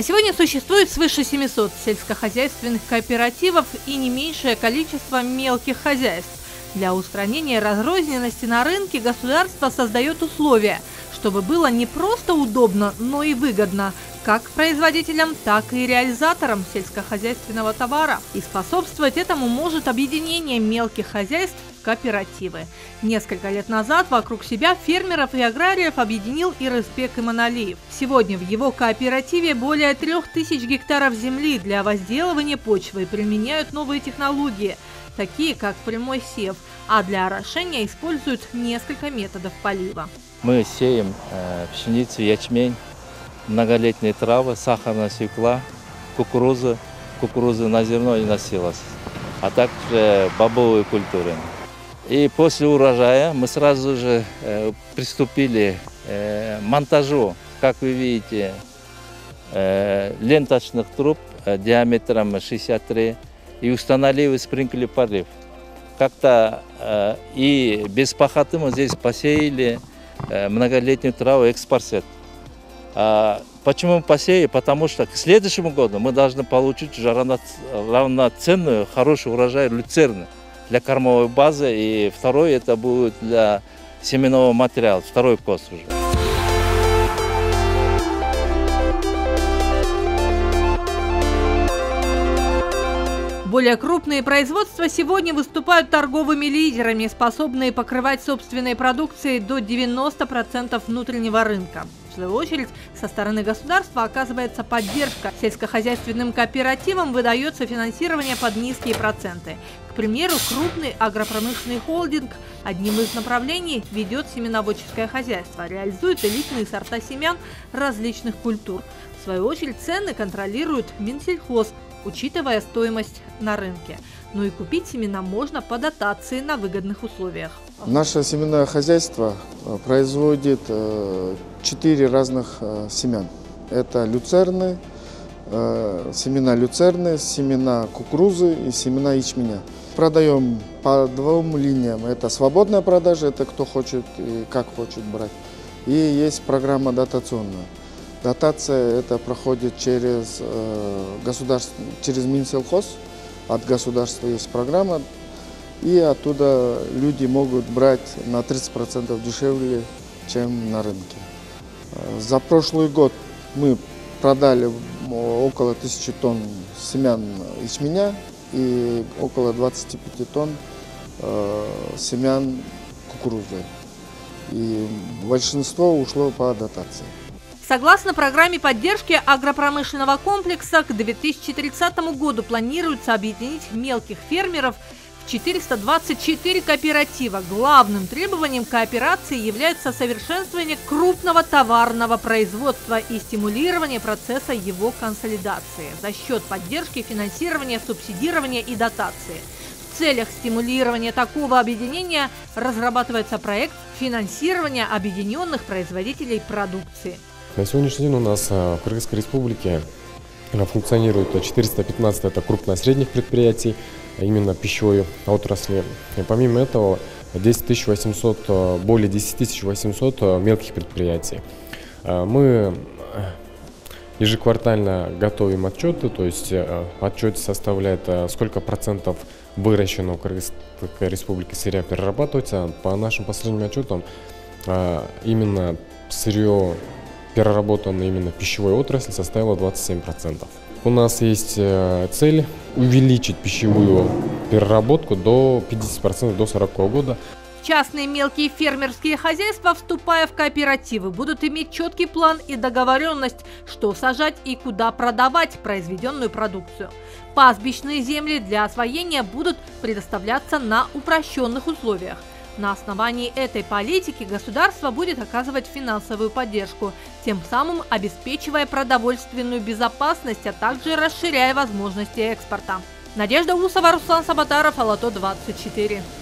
На сегодня существует свыше 700 сельскохозяйственных кооперативов и не меньшее количество мелких хозяйств. Для устранения разрозненности на рынке государство создает условия, чтобы было не просто удобно, но и выгодно как производителям, так и реализаторам сельскохозяйственного товара. И способствовать этому может объединение мелких хозяйств в кооперативы. Несколько лет назад вокруг себя фермеров и аграриев объединил Ирысбек Иманалиев. Сегодня в его кооперативе более 3000 гектаров земли для возделывания почвы применяют новые технологии, такие как прямой сев, а для орошения используют несколько методов полива. Мы сеем пшеницу, ячмень, многолетние травы, сахарная свекла, кукуруза на зерно и на силос, а также бобовые культуры. И после урожая мы сразу же приступили к монтажу, как вы видите, ленточных труб диаметром 63 и установили спринклер полив. Как-то и без пахоты мы здесь посеяли многолетнюю траву экспорсет. Почему посеяли? Потому что к следующему году мы должны получить уже равноценную, хороший урожай люцерны для кормовой базы. И второй это будет для семенного материала, второй кос уже. Более крупные производства сегодня выступают торговыми лидерами, способные покрывать собственной продукцией до 90% внутреннего рынка. В свою очередь, со стороны государства оказывается поддержка. Сельскохозяйственным кооперативам выдается финансирование под низкие проценты. К примеру, крупный агропромышленный холдинг одним из направлений ведет семеноводческое хозяйство, реализует элитные сорта семян различных культур. В свою очередь, цены контролирует Минсельхоз, учитывая стоимость на рынке. Ну и купить семена можно по дотации на выгодных условиях. Наше семенное хозяйство производит 4 разных семян. Это люцерны, семена люцерны, семена кукурузы и семена ячменя. Продаем по 2 линиям. Это свободная продажа, это кто хочет и как хочет брать. И есть программа дотационная. Дотация это проходит через государство, через Минсельхоз. От государства есть программа, и оттуда люди могут брать на 30% дешевле, чем на рынке. За прошлый год мы продали около 1000 тонн семян ячменя и около 25 тонн семян кукурузы. И большинство ушло по дотации. Согласно программе поддержки агропромышленного комплекса, к 2030 году планируется объединить мелких фермеров в 424 кооператива. Главным требованием кооперации является совершенствование крупного товарного производства и стимулирование процесса его консолидации за счет поддержки, финансирования, субсидирования и дотации. В целях стимулирования такого объединения разрабатывается проект финансирования объединенных производителей продукции. На сегодняшний день у нас в Кыргызской республике функционирует 415 это крупно-средних предприятий, именно пищевой отрасли. И помимо этого более 10 800 мелких предприятий. Мы ежеквартально готовим отчеты, то есть отчет составляет сколько процентов выращенного в Кыргызской республике сырья перерабатывается. По нашим последним отчетам именно сырье, переработанная именно пищевой отрасли, составила 27%. У нас есть цель увеличить пищевую переработку до 50% до 40 года. Частные мелкие фермерские хозяйства, вступая в кооперативы, будут иметь четкий план и договоренность, что сажать и куда продавать произведенную продукцию. Пастбищные земли для освоения будут предоставляться на упрощенных условиях. На основании этой политики государство будет оказывать финансовую поддержку, тем самым обеспечивая продовольственную безопасность, а также расширяя возможности экспорта. Надежда Усова, Руслан Сабатаров, Ала-То 24.